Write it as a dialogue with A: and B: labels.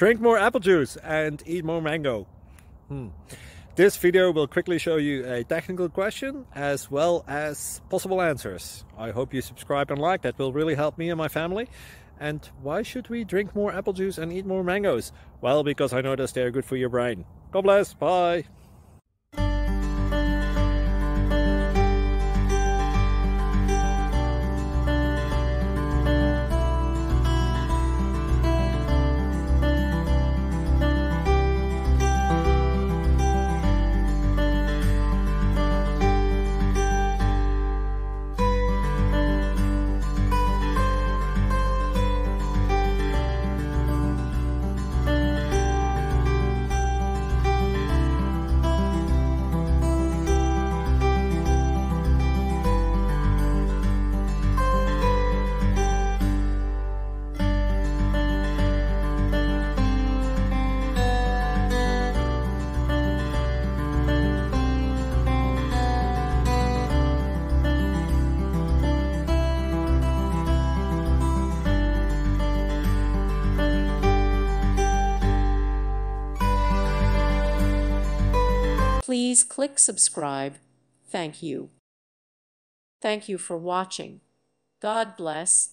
A: Drink more apple juice and eat more mango. This video will quickly show you a technical question as well as possible answers. I hope you subscribe and like, that will really help me and my family. And why should we drink more apple juice and eat more mangoes? Well, because I noticed they're good for your brain. God bless, bye!
B: Please click subscribe. Thank you. Thank you for watching. God bless.